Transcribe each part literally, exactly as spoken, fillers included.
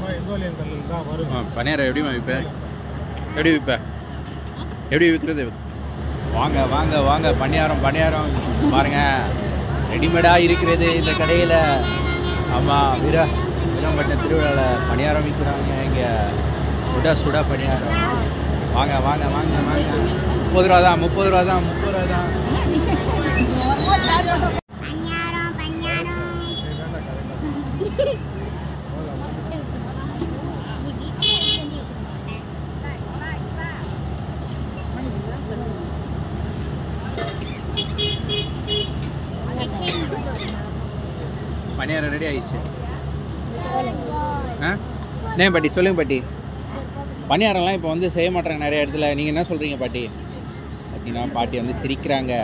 பணியாரம் எப்படி விற்ப எப்படி விற்ப எப்படி விற்கிறது? வாங்க வாங்க வாங்க பணியாரம் பணியாரம் பாருங்க, ரெடிமேடாக இருக்கிறது இந்த கடையில். ஆமாம், வீர வீரம்பட்டின திருவிழாவில் பணியாரம் விற்கிறாங்க இங்கே. சுட சுட பணியாரம். வாங்க வாங்க வாங்க வாங்க. முப்பது ரூபா தான் முப்பது ரூபா தான் முப்பது ரூபா தான். பணியாரம் ரெடி ஆயிடுச்சு. ஆ என்ன பாட்டி சொல்லுங்க பாட்டி. பணியாரம்லாம் இப்போ வந்து செய்ய மாட்டாங்க நிறைய இடத்துல. நீங்கள் என்ன சொல்கிறீங்க பாட்டி? பார்த்தீங்கன்னா பாட்டி வந்து சிரிக்கிறாங்க.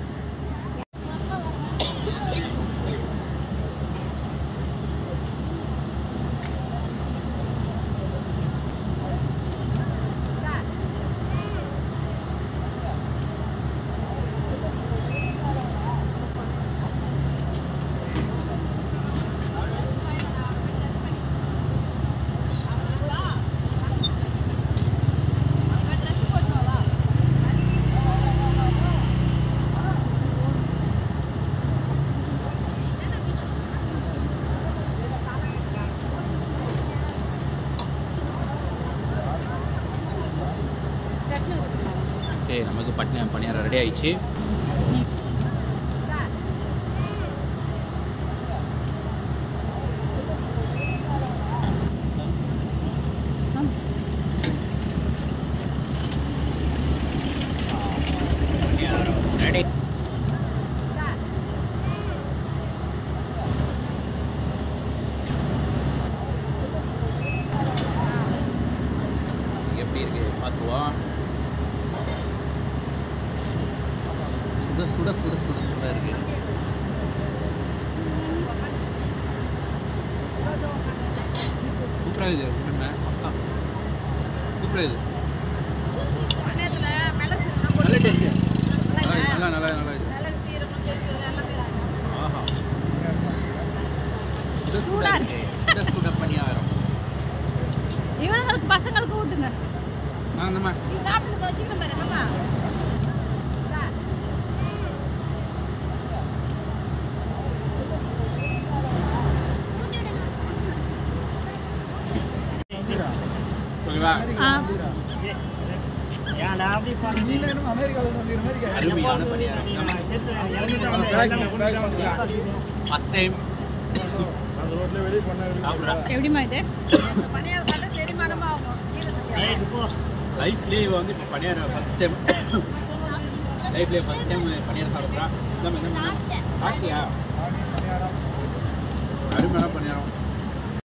ஓகே, நமக்கு பட்டின பணியாரம் ரெடி ஆயிடுச்சு. ரெடி. எப்படி இருக்கு பார்த்துவோம். சுட சுட சுட சுட சுட இருக்கு. சூப்பராக இது பக்கா சூப்பராக இது. நல்ல டேஸ்ட். நல்லா நல்லா நல்லா இது. ஆஹா, சுட சுட இருக்கு. சுட சுட பணியாரம். இவங்களுக்கு பசங்களுக்கு ஊட்டுங்க. ஆ நம்ம சாப்பிட்டு வச்சுக்கிறேன் பாரு மாமா. எப்படிமா இது லைஃப்லேயே வந்து இப்போ பணியாரம் ஃபர்ஸ்ட் டைம் லைஃப்லேயே ஃபர்ஸ்ட் டைம் பணியாரம் சாப்பிட்றான். சாப்பிட்டியா? அருமையான பணியாரம்.